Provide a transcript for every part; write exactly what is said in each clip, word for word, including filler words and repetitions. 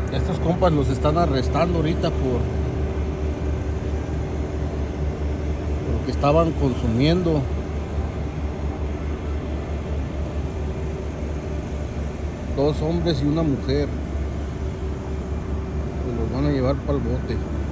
Estos compas los están arrestando ahorita por lo que estaban consumiendo. Dos hombres y una mujer. Se los van a llevar para el bote.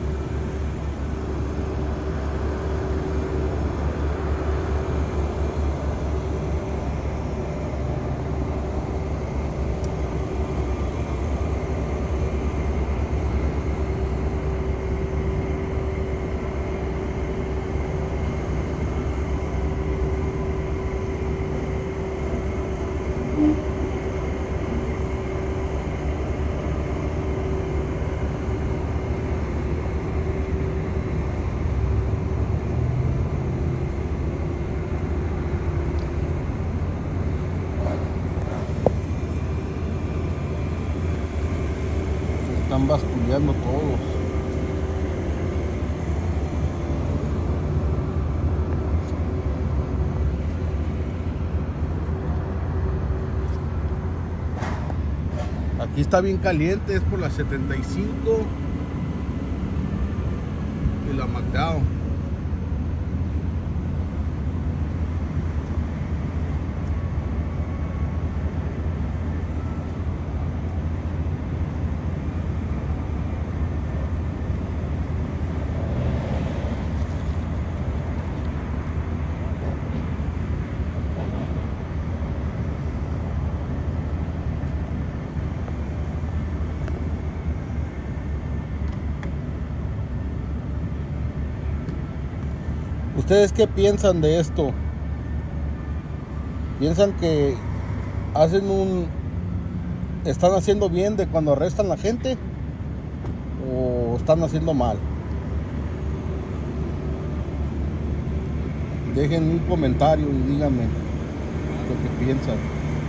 Están basculeando todos. Aquí está bien caliente, es por la setenta y cinco y la McDowell. ¿Ustedes qué piensan de esto? ¿Piensan que hacen un... están haciendo bien de cuando arrestan a la gente? ¿O están haciendo mal? Dejen un comentario y díganme lo que piensan.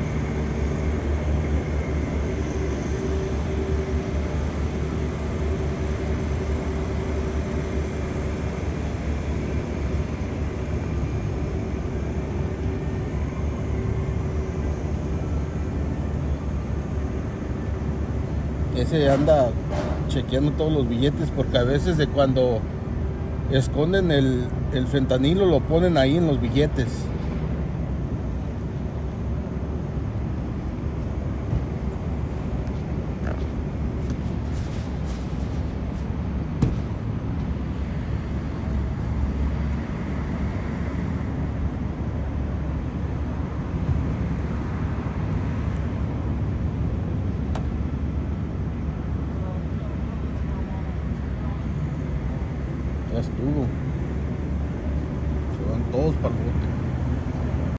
Ese anda chequeando todos los billetes, porque a veces de cuando esconden el, el fentanilo lo ponen ahí en los billetes. Ya estuvo. Se van todos para el bote.